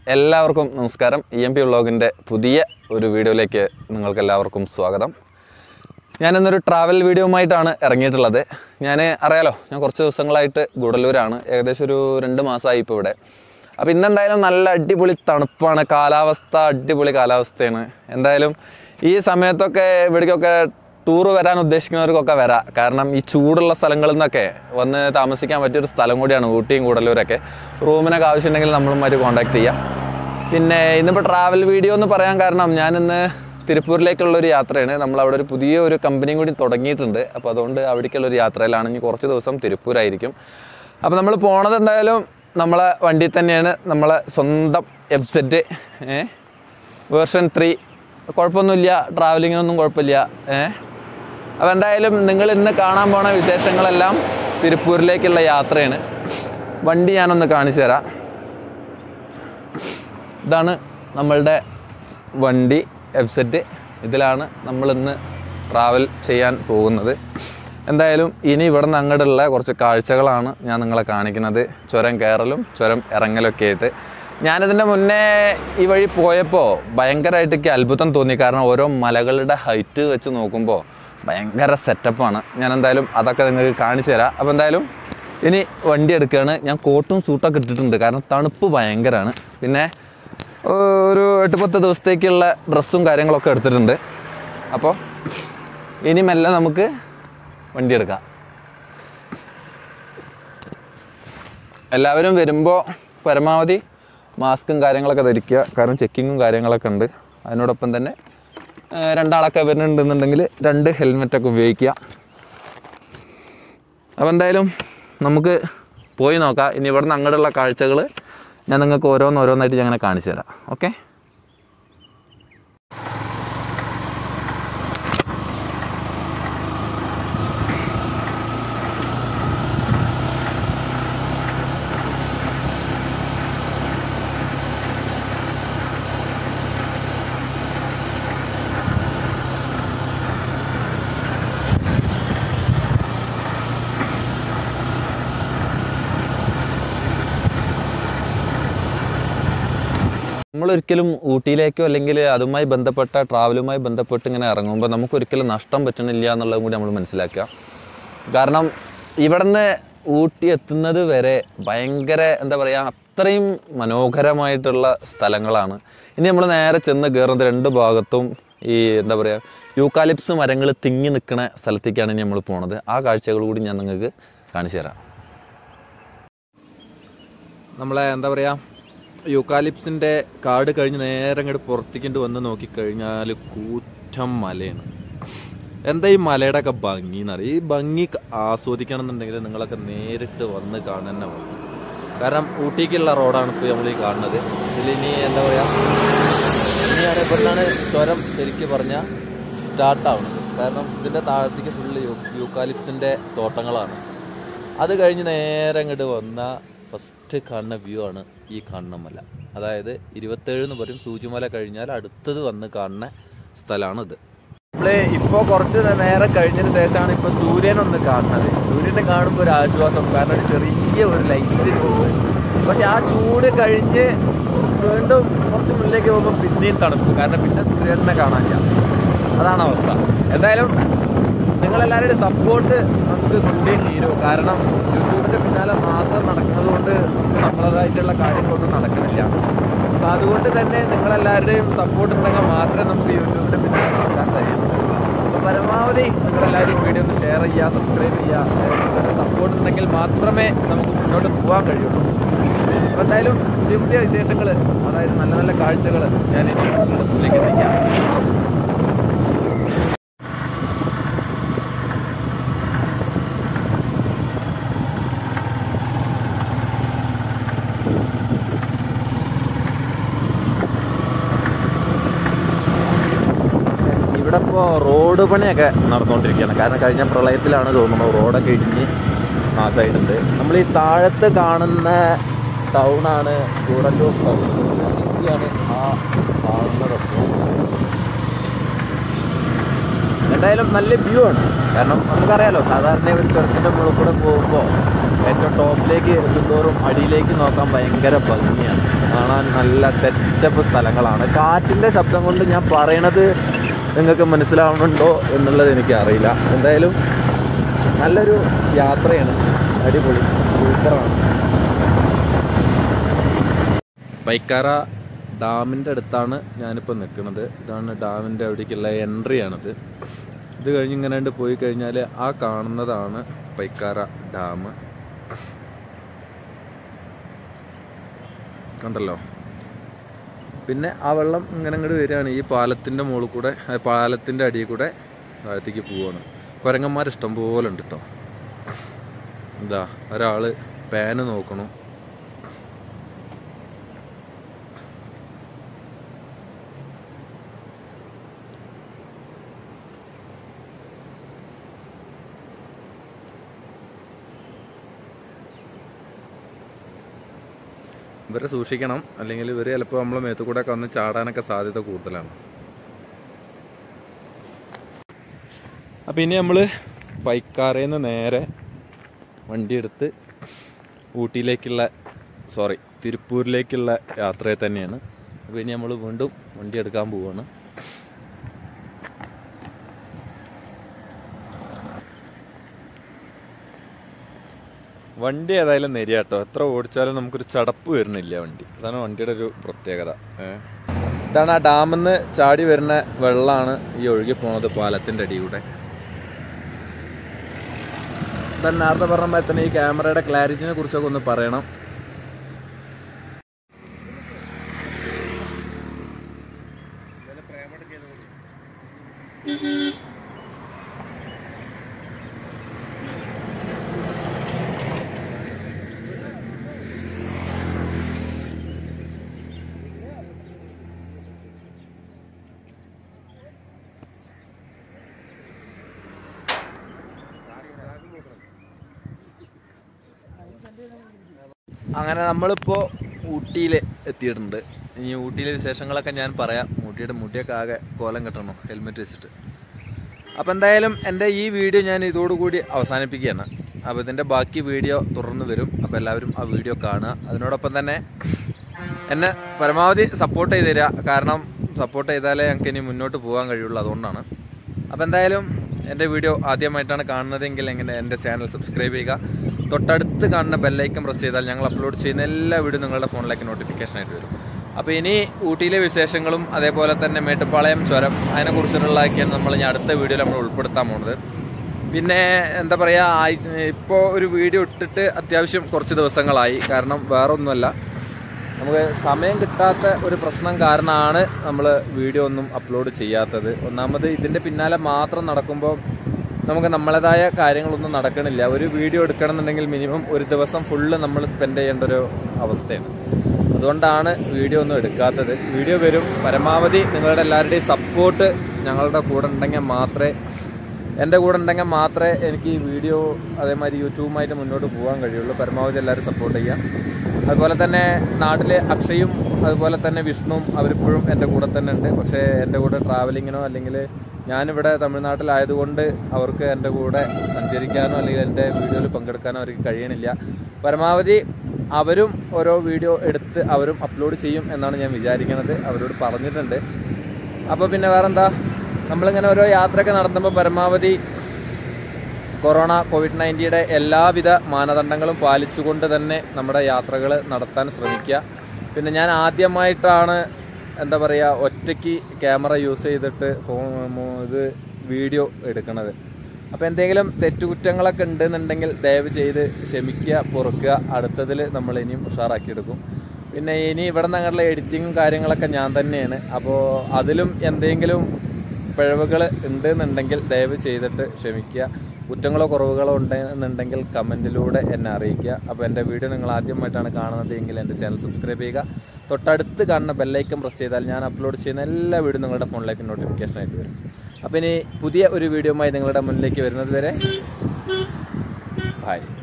എല്ലാവർക്കും നമസ്കാരം. EMP വ്ളോഗിൻ്റെ പുതിയ ഒരു വീഡിയോയിലേക്ക് നിങ്ങൾക്കെല്ലാവർക്കും സ്വാഗതം. ഞാനിന്നൊരു ട്രാവൽ വീഡിയോയുമായിട്ടാണ് ഇറങ്ങിയിട്ടുള്ളത്. അറിയാലോ, ഞാൻ കുറച്ച് ദിവസങ്ങളായിട്ട് ഗുഡലൂരാണ്. ഏകദേശം ഒരു 2 മാസമായി ഇപ്പോൾ ഇവിടെ. അപ്പോൾ ഇന്നെന്തായാലും നല്ല അടിപൊളി തണുപ്പാണ്, കാലാവസ്ഥ അടിപൊളി കാലാവസ്ഥയാണ്. എന്തായാലും ഈ സമയത്തൊക്കെ ഇവിടേക്കൊക്കെ ടൂറ് വരാൻ ഉദ്ദേശിക്കുന്നവർക്കൊക്കെ വരാം. കാരണം ഈ ചൂടുള്ള സ്ഥലങ്ങളിൽ നിന്നൊക്കെ വന്ന് താമസിക്കാൻ പറ്റിയൊരു സ്ഥലം കൂടിയാണ് ഊട്ടിയും ഗുഡലൂരൊക്കെ. റൂമിനൊക്കെ ആവശ്യമുണ്ടെങ്കിൽ നമ്മളുമായിട്ട് കോൺടാക്റ്റ് ചെയ്യാം. പിന്നെ ഇന്നിപ്പോൾ ട്രാവൽ വീഡിയോ എന്ന് പറയാൻ കാരണം ഞാനിന്ന് തിരുപ്പൂരിലേക്കുള്ളൊരു യാത്രയാണ്. നമ്മളവിടെ ഒരു പുതിയൊരു കമ്പനിയും കൂടി തുടങ്ങിയിട്ടുണ്ട്. അപ്പോൾ അതുകൊണ്ട് അവിടേക്കുള്ളൊരു യാത്രയിലാണ്. ഇനി കുറച്ച് ദിവസം തിരുപ്പൂരായിരിക്കും. അപ്പോൾ നമ്മൾ പോണത് എന്തായാലും നമ്മളെ വണ്ടിയിൽ തന്നെയാണ്. നമ്മളെ സ്വന്തം FZ വേർഷൻ 3. കുഴപ്പമൊന്നുമില്ല, ട്രാവലിങ്ങിനൊന്നും കുഴപ്പമില്ല. അപ്പോൾ എന്തായാലും നിങ്ങൾ ഇന്ന് കാണാൻ പോണ വിശേഷങ്ങളെല്ലാം തിരുപ്പൂരിലേക്കുള്ള യാത്രയാണ്. വണ്ടി ഞാനൊന്ന് കാണിച്ചു തരാം. ഇതാണ് നമ്മളുടെ വണ്ടി FZ. ഇതിലാണ് നമ്മളിന്ന് ട്രാവൽ ചെയ്യാൻ പോകുന്നത്. എന്തായാലും ഇനി ഇവിടെ നിന്ന് അങ്ങോട്ടുള്ള കുറച്ച് കാഴ്ചകളാണ് ഞാൻ നിങ്ങളെ കാണിക്കുന്നത്. ചുരം കയറലും ചുരം ഇറങ്ങലൊക്കെ ആയിട്ട്. ഞാനിതിൻ്റെ മുന്നേ ഈ വഴി പോയപ്പോൾ ഭയങ്കരമായിട്ട് എനിക്ക് അത്ഭുതം തോന്നി. കാരണം ഓരോ മലകളുടെ ഹൈറ്റ് വെച്ച് നോക്കുമ്പോൾ ഭയങ്കര സെറ്റപ്പാണ്. ഞാൻ എന്തായാലും അതൊക്കെ നിങ്ങൾക്ക് കാണിച്ചു തരാം. അപ്പോൾ എന്തായാലും ഇനി വണ്ടി എടുക്കുകയാണ്. ഞാൻ കോട്ടും സൂട്ടൊക്കെ ഇട്ടിട്ടുണ്ട്, കാരണം തണുപ്പ് ഭയങ്കരമാണ്. പിന്നെ ഒരു 8-10 ദിവസത്തേക്കുള്ള ഡ്രസ്സും കാര്യങ്ങളൊക്കെ എടുത്തിട്ടുണ്ട്. അപ്പോൾ ഇനി മെല്ലെ നമുക്ക് വണ്ടി എടുക്കാം. എല്ലാവരും വരുമ്പോൾ പരമാവധി മാസ്കും കാര്യങ്ങളൊക്കെ ധരിക്കുക. കാരണം ചെക്കിങ്ങും കാര്യങ്ങളൊക്കെ ഉണ്ട്. അതിനോടൊപ്പം തന്നെ 2 ആളൊക്കെ വരുന്നുണ്ടെന്നുണ്ടെങ്കിൽ 2 ഹെൽമെറ്റൊക്കെ ഉപയോഗിക്കുക. അപ്പോൾ എന്തായാലും നമുക്ക് പോയി നോക്കാം. ഇനി ഇവിടെ നിന്ന് അങ്ങോട്ടുള്ള കാഴ്ചകൾ ഞാൻ നിങ്ങൾക്ക് ഓരോന്നായിട്ട് ഞാൻ അങ്ങനെ കാണിച്ചു തരാം. ഓക്കെ. നമ്മളൊരിക്കലും ഊട്ടിയിലേക്കോ അല്ലെങ്കിൽ അതുമായി ബന്ധപ്പെട്ട ട്രാവലുമായി ബന്ധപ്പെട്ട് ഇങ്ങനെ ഇറങ്ങുമ്പോൾ നമുക്കൊരിക്കലും നഷ്ടം പറ്റണില്ല എന്നുള്ളതും കൂടി നമ്മൾ മനസ്സിലാക്കുക. കാരണം ഇവിടുന്ന് ഊട്ടി എത്തുന്നത് വരെ ഭയങ്കര എന്താ പറയുക, അത്രയും മനോഹരമായിട്ടുള്ള സ്ഥലങ്ങളാണ്. ഇനി നമ്മൾ നേരെ ചെന്ന് കയറുന്നത് 2 ഭാഗത്തും ഈ എന്താ പറയുക യൂക്കാലിപ്സ് മരങ്ങൾ തിങ്ങി നിൽക്കുന്ന സ്ഥലത്തേക്കാണ് ഇനി നമ്മൾ പോണത്. ആ കാഴ്ചകൾ കൂടി ഞാൻ നിങ്ങൾക്ക് കാണിച്ചു തരാം. നമ്മളെ എന്താ പറയുക യൂക്കാലിപ്സിൻ്റെ കാട് കഴിഞ്ഞ് നേരെ ഇങ്ങോട്ട് പുറത്തേക്കൊണ്ട് വന്ന് നോക്കിക്കഴിഞ്ഞാൽ കൂറ്റം മലയാണ്. എന്താ ഈ മലയുടെ ഒക്കെ ഭംഗി എന്നറിയാം. ഈ ഭംഗി ആസ്വദിക്കണം എന്നുണ്ടെങ്കിൽ നിങ്ങളൊക്കെ നേരിട്ട് വന്ന് കാണാൻ തന്നെ വേണം. കാരണം ഊട്ടിക്കുള്ള റോഡാണ് ഇപ്പോൾ നമ്മൾ ഈ കാണുന്നത്. ഇതിലിനി എന്താ പറയുക, ഇനിയാണ് ഇവിടുന്നാണ് ചുരം ശരിക്കും പറഞ്ഞാൽ സ്റ്റാർട്ടാവുന്നത്. കാരണം ഇതിൻ്റെ താഴത്തേക്ക് ഫുള്ള് യൂക്കാലിപ്സിൻ്റെ തോട്ടങ്ങളാണ്. അത് കഴിഞ്ഞ് നേരെ ഇങ്ങോട്ട് വന്നാൽ ഫസ്റ്റ് കാണുന്ന വ്യൂ ആണ് ഈ കാണുന്ന മല. അതായത് 27 എന്ന് പറയും. സൂചിമല കഴിഞ്ഞാൽ അടുത്തത് വന്ന് കാണുന്ന സ്ഥലമാണിത്. നമ്മൾ ഇപ്പോൾ കുറച്ച് നേരം കഴിഞ്ഞതിന് ശേഷമാണ് ഇപ്പോൾ സൂര്യനൊന്ന് കാണുന്നത്. സൂര്യനെ കാണുമ്പോൾ ഒരു ആശ്വാസം, കാരണം ഒരു ചെറിയ ഒരു ലൈറ്റ് ചൂട്. പക്ഷെ ആ ചൂട് കഴിഞ്ഞ് വീണ്ടും കുറച്ച് മുന്നിലേക്ക് പോകുമ്പോൾ പിന്നെയും തണുപ്പ്. കാരണം പിന്നെ സൂര്യനെ കാണാനില്ല. അതാണ് അവസ്ഥ. എന്തായാലും നിങ്ങളെല്ലാവരുടെയും സപ്പോർട്ട് നമുക്ക് കിട്ടിയേ തീരും. കാരണം യൂട്യൂബിൻ്റെ പിന്നാലെ മാത്രം നടക്കുന്നത് കൊണ്ട് നമ്മളതായിട്ടുള്ള കാര്യങ്ങളൊന്നും നടക്കുന്നില്ല. അപ്പോൾ അതുകൊണ്ട് തന്നെ നിങ്ങളെല്ലാവരുടെയും സപ്പോർട്ട് ഉണ്ടെങ്കിൽ മാത്രമേ നമുക്ക് യൂട്യൂബിൻ്റെ പിന്നാലെ നടക്കാൻ കഴിയുള്ളൂ. അപ്പോൾ പരമാവധി നിങ്ങളെല്ലാവരും വീഡിയോ ഒന്ന് ഷെയർ ചെയ്യുക, സബ്സ്ക്രൈബ് ചെയ്യുക. നിങ്ങളുടെ സപ്പോർട്ട് ഉണ്ടെങ്കിൽ മാത്രമേ നമുക്ക് മുന്നോട്ട് പോകാൻ കഴിയുള്ളൂ. അപ്പോൾ എന്തായാലും പുതിയ പുതിയ വിശേഷങ്ങൾ, അതായത് നല്ല നല്ല കാഴ്ചകൾ ഞാൻ ഇനി നിങ്ങളുടെ മുന്നിലേക്ക് എത്തിക്കാം. ഇവിടെ ഇപ്പോൾ റോഡ് പണിയൊക്കെ നടന്നുകൊണ്ടിരിക്കുകയാണ്. കാരണം കഴിഞ്ഞ പ്രളയത്തിലാണ് തോന്നുന്നത് റോഡൊക്കെ ഇടിഞ്ഞ് നാശമായിട്ടുണ്ട്. നമ്മൾ ഈ താഴത്ത് കാണുന്ന ടൗണാണ് ഗുഡലൂർ ടൗൺ. സിറ്റിയാണ് ആ കാണുന്നതൊക്കെ. എന്തായാലും നല്ല വ്യൂ ആണ്. കാരണം നമുക്കറിയാലോ, സാധാരണ ഒരു ചുരത്തിൻ്റെ മുകളിൽ കൂടെ പോകുമ്പോൾ ഏറ്റവും ടോപ്പിലേക്ക് എത്തുന്തോറും അടിയിലേക്ക് നോക്കാൻ ഭയങ്കര ഭംഗിയാണ്. കാണാൻ നല്ല സെറ്റപ്പ് സ്ഥലങ്ങളാണ്. കാറ്റിൻ്റെ ശബ്ദം കൊണ്ട് ഞാൻ പറയണത് നിങ്ങൾക്ക് മനസ്സിലാവുന്നുണ്ടോ എന്നുള്ളത് എനിക്കറിയില്ല. എന്തായാലും നല്ലൊരു യാത്രയാണ്, അടിപൊളി, സൂപ്പറാണ്. പൈക്കാര ഡാമിൻ്റെ അടുത്താണ് ഞാനിപ്പോൾ നിൽക്കുന്നത്. ഇതാണ് ഡാമിൻ്റെ അവിടേക്കുള്ള എൻട്രിയാണിത്. ഇത് കഴിഞ്ഞ് ഇങ്ങനെ പോയി കഴിഞ്ഞാൽ ആ കാണുന്നതാണ് പൈക്കാര ഡാം. കണ്ടല്ലോ. പിന്നെ ആ വെള്ളം ഇങ്ങനെ ഇങ്ങോട്ട് വരികയാണ്. ഈ പാലത്തിൻ്റെ മുകളിൽ കൂടെ, പാലത്തിൻ്റെ അടിയിൽ കൂടെ താഴത്തേക്ക് പോവുകയാണ്. കുരങ്ങന്മാർ ഇഷ്ടം പോലെ ഉണ്ട് കേട്ടോ. എന്താ ഒരാൾ പാന് നോക്കണു. ഇവരെ സൂക്ഷിക്കണം, അല്ലെങ്കിൽ ഇവർ ചിലപ്പോൾ നമ്മളെ മേത്തു കൂടെ ഒക്കെ വന്ന് ചാടാനൊക്കെ സാധ്യത കൂടുതലാണ്. അപ്പം ഇനി നമ്മൾ പൈക്കാരയിൽ നിന്ന് നേരെ വണ്ടിയെടുത്ത് തിരുപ്പൂരിലേക്കുള്ള യാത്രയിൽ തന്നെയാണ്. അപ്പോൾ ഇനി നമ്മൾ വീണ്ടും വണ്ടി എടുക്കാൻ പോവുകയാണ്. വണ്ടി ഏതായാലും നെരിയാട്ടോ. എത്ര ഓടിച്ചാലും നമുക്കൊരു ചടപ്പ് വരുന്നില്ല വണ്ടി. അതാണ് വണ്ടിയുടെ ഒരു പ്രത്യേകത. ഇതാണ് ആ ഡാമിൽ നിന്ന് ചാടി വരുന്ന വെള്ളമാണ് ഈ ഒഴുകി പോണത് പാലത്തിൻ്റെ അടിയിലൂടെ. തന്നെ നേരത്തെ പറഞ്ഞപ്പോൾ തന്നെ ഈ ക്യാമറയുടെ ക്ലാരിറ്റിനെ കുറിച്ചൊക്കെ ഒന്ന് പറയണം. അങ്ങനെ നമ്മളിപ്പോൾ ഊട്ടിയിൽ എത്തിയിട്ടുണ്ട്. ഇനി ഊട്ടിയിലെ വിശേഷങ്ങളൊക്കെ ഞാൻ പറയാം. ഊട്ടിയുടെ മുടിയൊക്കെ ആകെ കോലം കെട്ടണം ഹെൽമെറ്റ് വെച്ചിട്ട്. അപ്പോൾ എന്തായാലും എൻ്റെ ഈ വീഡിയോ ഞാൻ ഇതോടുകൂടി അവസാനിപ്പിക്കുകയാണ്. അപ്പോൾ ഇതിൻ്റെ ബാക്കി വീഡിയോ തുടർന്ന് വരും. അപ്പോൾ എല്ലാവരും ആ വീഡിയോ കാണുക. അതിനോടൊപ്പം തന്നെ എന്നെ പരമാവധി സപ്പോർട്ട് ചെയ്ത് തരിക. കാരണം സപ്പോർട്ട് ചെയ്താലേ ഞങ്ങൾക്ക് ഇനി മുന്നോട്ട് പോകാൻ കഴിയുള്ളൂ. അതുകൊണ്ടാണ്. അപ്പോൾ എന്തായാലും എൻ്റെ വീഡിയോ ആദ്യമായിട്ടാണ് കാണുന്നതെങ്കിൽ എൻ്റെ ചാനൽ സബ്സ്ക്രൈബ് ചെയ്യുക. തൊട്ടടുത്ത് കാണുന്ന ബെല്ലൈക്കൺ പ്രസ് ചെയ്താൽ ഞങ്ങൾ അപ്ലോഡ് ചെയ്യുന്ന എല്ലാ വീഡിയോ നിങ്ങളുടെ ഫോണിലേക്ക് നോട്ടിഫിക്കേഷൻ ആയിട്ട് വരും. അപ്പോൾ ഇനി ഊട്ടിയിലെ വിശേഷങ്ങളും അതേപോലെ തന്നെ മേട്ടുപ്പാളയം ചുരം അതിനെക്കുറിച്ചുള്ളതൊക്കെയാണ് നമ്മൾ ഇനി അടുത്ത വീഡിയോയിൽ നമ്മൾ ഉൾപ്പെടുത്താൻ പോകുന്നത്. പിന്നെ എന്താ പറയുക, ഇപ്പോൾ ഒരു വീഡിയോ ഇട്ടിട്ട് അത്യാവശ്യം കുറച്ച് ദിവസങ്ങളായി. കാരണം വേറൊന്നുമല്ല, നമുക്ക് സമയം കിട്ടാത്ത ഒരു പ്രശ്നം കാരണമാണ് നമ്മൾ വീഡിയോ ഒന്നും അപ്ലോഡ് ചെയ്യാത്തത്. ഒന്നാമത് ഇതിൻ്റെ പിന്നാലെ മാത്രം നടക്കുമ്പോൾ നമുക്ക് നമ്മളേതായ കാര്യങ്ങളൊന്നും നടക്കണില്ല. ഒരു വീഡിയോ എടുക്കണം എന്നുണ്ടെങ്കിൽ മിനിമം ഒരു ദിവസം ഫുള്ള് നമ്മൾ സ്പെൻഡ് ചെയ്യേണ്ട ഒരു അവസ്ഥയാണ്. അതുകൊണ്ടാണ് വീഡിയോ ഒന്നും എടുക്കാത്തത്. വീഡിയോ വരും. പരമാവധി നിങ്ങളുടെ എല്ലാവരുടെയും സപ്പോർട്ട് ഞങ്ങളുടെ കൂടെ ഉണ്ടെങ്കിൽ മാത്രമേ, എൻ്റെ കൂടെ ഉണ്ടെങ്കിൽ മാത്രമേ എനിക്ക് ഈ വീഡിയോ അതേമാതിരി യൂട്യൂബുമായിട്ട് മുന്നോട്ട് പോകാൻ കഴിയുള്ളൂ. പരമാവധി എല്ലാവരും സപ്പോർട്ട് ചെയ്യാം. അതുപോലെ തന്നെ നാട്ടിലെ അക്ഷയും അതുപോലെ തന്നെ വിഷ്ണുവും അവരിപ്പോഴും എൻ്റെ കൂടെ തന്നെ ഉണ്ട്. പക്ഷേ എൻ്റെ കൂടെ ട്രാവലിങ്ങിനോ അല്ലെങ്കിൽ ഞാനിവിടെ തമിഴ്നാട്ടിലായതുകൊണ്ട് അവർക്ക് എൻ്റെ കൂടെ സഞ്ചരിക്കാനോ അല്ലെങ്കിൽ എൻ്റെ വീഡിയോയിൽ പങ്കെടുക്കാനോ അവർക്ക് കഴിയണില്ല. പരമാവധി അവരും ഓരോ വീഡിയോ എടുത്ത് അവരും അപ്ലോഡ് ചെയ്യും എന്നാണ് ഞാൻ വിചാരിക്കുന്നത്. അവരോട് പറഞ്ഞിട്ടുണ്ട്. അപ്പോൾ പിന്നെ വേറെന്താ, നമ്മളിങ്ങനെ ഓരോ യാത്രയൊക്കെ നടത്തുമ്പോൾ പരമാവധി കോവിഡ്-19യുടെ എല്ലാവിധ മാനദണ്ഡങ്ങളും പാലിച്ചുകൊണ്ട് തന്നെ നമ്മുടെ യാത്രകൾ നടത്താൻ ശ്രമിക്കുക. പിന്നെ ഞാൻ ആദ്യമായിട്ടാണ് എന്താ പറയുക ഒറ്റയ്ക്ക് ക്യാമറ യൂസ് ചെയ്തിട്ട് ഇത് വീഡിയോ എടുക്കണത്. അപ്പോൾ എന്തെങ്കിലും തെറ്റുകുറ്റങ്ങളൊക്കെ ഉണ്ടെന്നുണ്ടെങ്കിൽ ദയവ് ചെയ്ത് ക്ഷമിക്കുക, പൊറുക്കുക. അടുത്തതിൽ നമ്മൾ ഇനിയും ഉഷാറാക്കിയെടുക്കും. പിന്നെ ഇനി ഇവിടെ നിന്നുള്ള എഡിറ്റിങ്ങും കാര്യങ്ങളൊക്കെ ഞാൻ തന്നെയാണ്. അപ്പോൾ അതിലും എന്തെങ്കിലും പിഴവുകൾ ഉണ്ടെന്നുണ്ടെങ്കിൽ ദയവ് ചെയ്തിട്ട് ക്ഷമിക്കുക. കുറ്റങ്ങളോ കുറവുകളോ ഉണ്ടെന്നുണ്ടെങ്കിൽ കമൻറ്റിലൂടെ എന്നെ അറിയിക്കുക. അപ്പോൾ എൻ്റെ വീഡിയോ നിങ്ങൾ ആദ്യമായിട്ടാണ് കാണുന്നത് എങ്കിൽ എൻ്റെ ചാനൽ സബ്സ്ക്രൈബ് ചെയ്യുക. തൊട്ടടുത്ത് കാണുന്ന ബെല്ലൈക്കൺ പ്രസ് ചെയ്താൽ ഞാൻ അപ്ലോഡ് ചെയ്യുന്ന എല്ലാ വീഡിയോ നിങ്ങളുടെ ഫോണിലേക്ക് നോട്ടിഫിക്കേഷൻ ആയിട്ട് വരും. അപ്പോൾ ഇനി പുതിയ ഒരു വീഡിയോയുമായി നിങ്ങളുടെ മുന്നിലേക്ക് വരുന്നത് വരെ ബൈ.